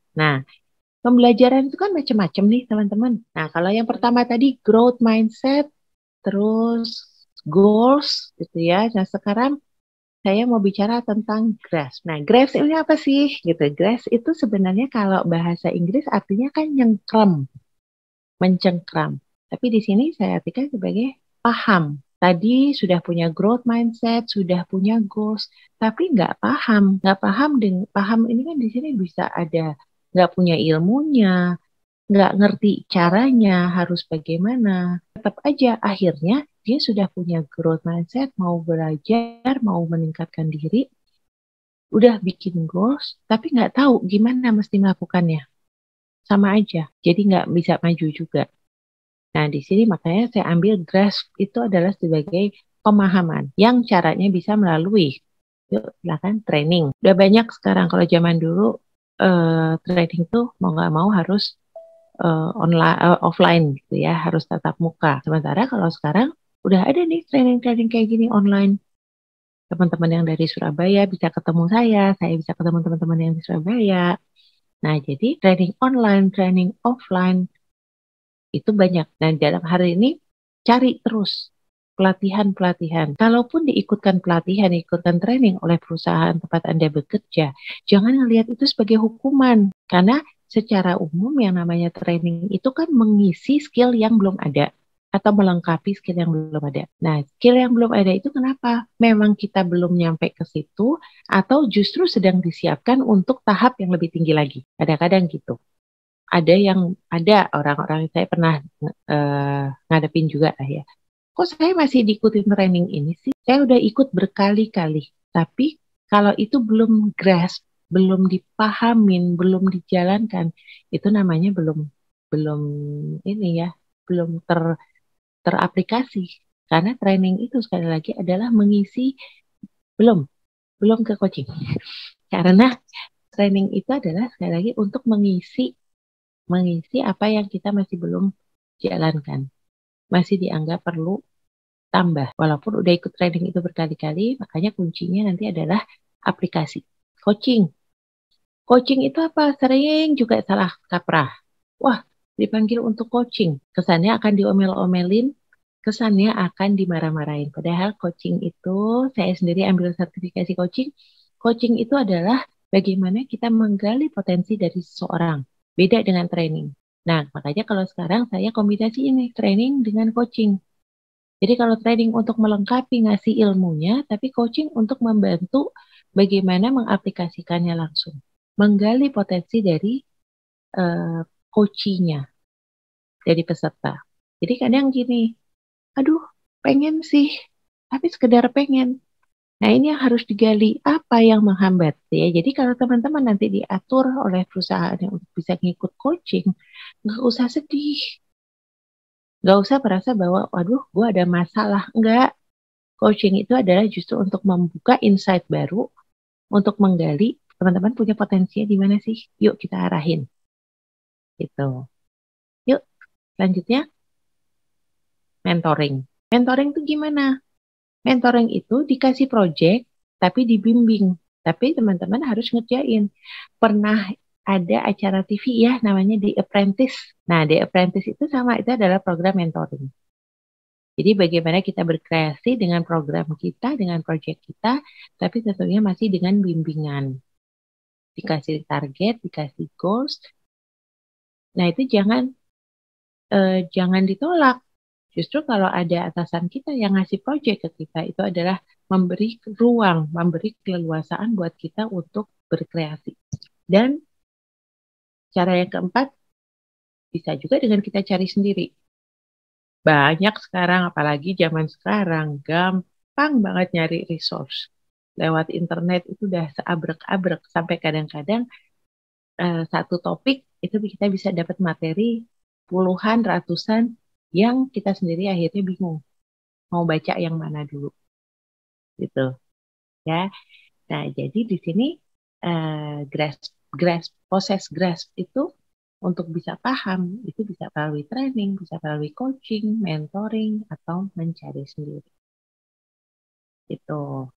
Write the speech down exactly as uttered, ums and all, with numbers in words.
Nah, pembelajaran itu kan macam-macam nih teman-teman. Nah, kalau yang pertama tadi growth mindset, terus goals gitu ya. Nah, sekarang saya mau bicara tentang grasp. Nah, grasp ini apa sih? Gitu. Grasp itu sebenarnya kalau bahasa Inggris artinya kan nyengkram, mencengkram. Tapi di sini saya artikan sebagai paham. Tadi sudah punya growth mindset, sudah punya goals, tapi nggak paham. Nggak paham dengan paham ini kan di sini bisa ada nggak punya ilmunya, nggak ngerti caranya harus bagaimana. Tetap aja akhirnya dia sudah punya growth mindset, mau belajar, mau meningkatkan diri, udah bikin goals, tapi nggak tahu gimana mesti melakukannya. Sama aja, jadi nggak bisa maju juga. Nah, di sini makanya saya ambil grasp itu adalah sebagai pemahaman yang caranya bisa melalui, yuk silakan training. Udah banyak sekarang, kalau zaman dulu eh, training tuh mau nggak mau harus eh, online, eh, offline gitu ya, harus tatap muka. Sementara kalau sekarang udah ada nih training-training kayak gini online. Teman-teman yang dari Surabaya bisa ketemu saya, saya bisa ketemu teman-teman yang di Surabaya. Nah, jadi training online, training offline itu banyak. Dan dalam hari ini cari terus pelatihan-pelatihan. Kalaupun diikutkan pelatihan, diikutkan training oleh perusahaan tempat Anda bekerja, jangan melihat itu sebagai hukuman. Karena secara umum yang namanya training itu kan mengisi skill yang belum ada atau melengkapi skill yang belum ada. Nah, skill yang belum ada itu kenapa? Memang kita belum nyampe ke situ atau justru sedang disiapkan untuk tahap yang lebih tinggi lagi. Kadang-kadang gitu. Ada yang ada orang-orang saya pernah eh, ngadepin juga lah ya. Kok saya masih diikutin training ini sih? Saya udah ikut berkali-kali, tapi kalau itu belum grasp, belum dipahamin, belum dijalankan, itu namanya belum belum ini ya, belum ter teraplikasi. Karena training itu sekali lagi adalah mengisi belum belum ke coaching. Karena training itu adalah sekali lagi untuk mengisi mengisi apa yang kita masih belum jalankan, masih dianggap perlu tambah. Walaupun udah ikut training itu berkali-kali, makanya kuncinya nanti adalah aplikasi. Coaching. Coaching itu apa? Sering juga salah kaprah. Wah, dipanggil untuk coaching. Kesannya akan diomel-omelin, kesannya akan dimarah-marahin. Padahal coaching itu, saya sendiri ambil sertifikasi coaching. Coaching itu adalah bagaimana kita menggali potensi dari seseorang. Beda dengan training. Nah, makanya kalau sekarang saya kombinasi ini, training dengan coaching. Jadi kalau training untuk melengkapi ngasih ilmunya, tapi coaching untuk membantu bagaimana mengaplikasikannya langsung. Menggali potensi dari uh, coachingnya, dari peserta. Jadi kadang gini, aduh pengen sih, tapi sekedar pengen. Nah ini yang harus digali, apa yang menghambat ya. Jadi kalau teman-teman nanti diatur oleh perusahaan yang untuk bisa ngikut coaching, nggak usah sedih. Nggak usah merasa bahwa, waduh, gue ada masalah. Enggak, coaching itu adalah justru untuk membuka insight baru, untuk menggali teman-teman punya potensinya di mana sih. Yuk kita arahin. Gitu. Yuk, selanjutnya mentoring. Mentoring itu gimana? Mentoring itu dikasih project, tapi dibimbing. Tapi teman-teman harus ngerjain. Pernah ada acara T V ya, namanya The Apprentice. Nah, The Apprentice itu sama, itu adalah program mentoring. Jadi bagaimana kita berkreasi dengan program kita, dengan project kita, tapi tentunya masih dengan bimbingan. Dikasih target, dikasih goals. Nah, itu jangan eh, jangan ditolak. Justru kalau ada atasan kita yang ngasih project ke kita, itu adalah memberi ruang, memberi keleluasaan buat kita untuk berkreasi. Dan cara yang keempat, bisa juga dengan kita cari sendiri. Banyak sekarang, apalagi zaman sekarang, gampang banget nyari resource. Lewat internet itu udah seabrek-abrek, sampai kadang-kadang eh, satu topik itu kita bisa dapat materi puluhan, ratusan, yang kita sendiri akhirnya bingung mau baca yang mana dulu gitu ya. Nah, jadi di sini eh, grasp grasp proses grasp itu untuk bisa paham itu bisa melalui training, bisa melalui coaching, mentoring atau mencari sendiri. Itu.